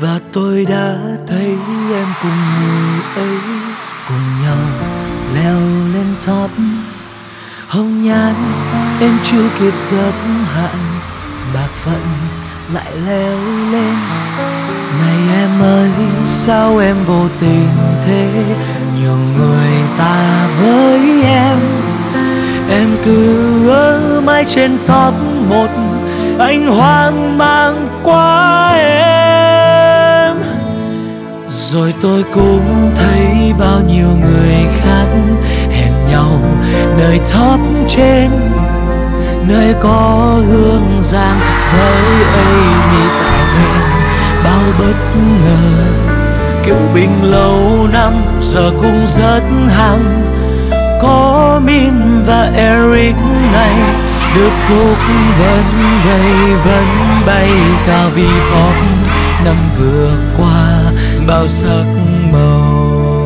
Và tôi đã thấy em cùng người ấy, cùng nhau leo lên top. Hồng nhan em chưa kịp giấc hạn, bạc phận lại leo lên. Này em ơi, sao em vô tình thế, nhường người ta với em. Em cứ ở mãi trên top 1, anh hoang mang quá em. Rồi tôi cũng thấy bao nhiêu người khác hẹn nhau nơi top trên, nơi có Hương Giang với Amy tạo nên bao bất ngờ. Kiều Bình lâu năm giờ cũng rất hăng, có Min và Eric này được phúc vẫn vây vẫn bay cao vì pop năm vừa qua bao sắc màu.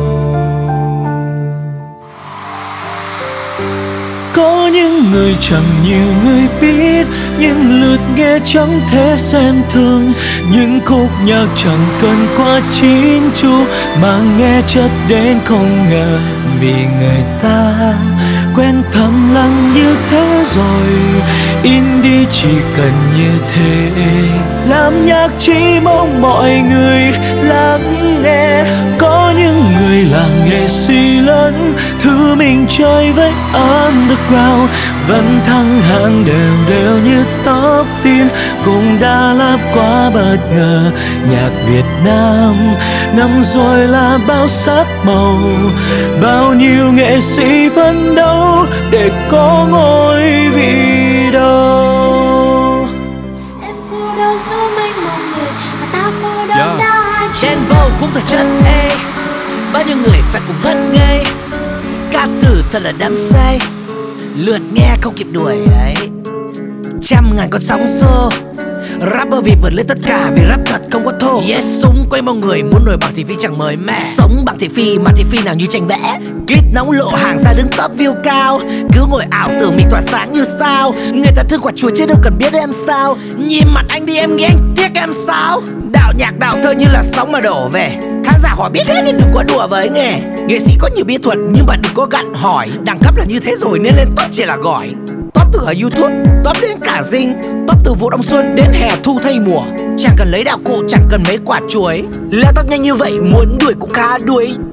Có những người chẳng nhiều người biết, những lượt nghe chẳng thể xem thường, những khúc nhạc chẳng cần quá chín chu mà nghe chất đến không ngờ. Vì người ta quen thầm lặng như thế rồi, indie chỉ cần như thế. Làm nhạc chỉ mong mọi người lắng nghe. Có những người là nghệ sĩ lớn, thứ mình chơi với underground vẫn thăng hạng đều đều như top tin, cũng đã lắp quá bất ngờ. Nhạc Việt Nam năm rồi là bao sắc màu, bao nhiêu nghệ sĩ phấn đấu để có ngôi vị đầu. Em cô đơn số mênh mông người và ta cô đơn đau hai Gen vô cũng thật chất ê, bao nhiêu người phải cùng ngất ngây. Ca từ thật là đắm say, lượt nghe không kịp đuổi ấy. Trăm ngàn con sóng xô, rapper Việt vượt lên tất cả vì rap thật không có thô. Yes, súng quay bao người muốn nổi bằng thị phi chẳng mới mẻ. Sống bằng thị phi mà thị phi nào như tranh vẽ. Clip nóng lộ hàng ra đứng top view cao, cứ ngồi ảo tưởng mình tỏa sáng như sao. Người ta thương quả chuối chứ đâu cần biết em sao. Nhìn mặt anh đi em nghĩ anh tiếc em sao. Đạo nhạc đạo thơ như là sóng mà đổ về, khán giả họ biết hết nên đừng có đùa với nghề. Nghệ sĩ có nhiều bí thuật nhưng mà đừng có gặn hỏi. Đẳng cấp là như thế rồi nên lên top chỉ là gỏi. Top từ ở YouTube, top đến cả Dinh, top từ vụ đông xuân đến hè thu thay mùa. Chẳng cần lấy đạo cụ, chẳng cần mấy quả chuối. Leo top nhanh như vậy muốn đuổi cũng khá đuối.